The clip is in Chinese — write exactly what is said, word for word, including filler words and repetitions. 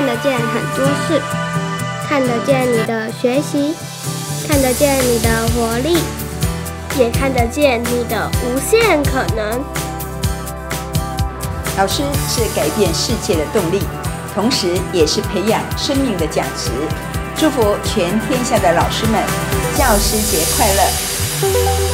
得见很多事，看得见你的学习，看得见你的活力，也看得见你的无限可能。 老师是改变世界的动力，同时也是培养生命的价值。祝福全天下的老师们，教师节快乐！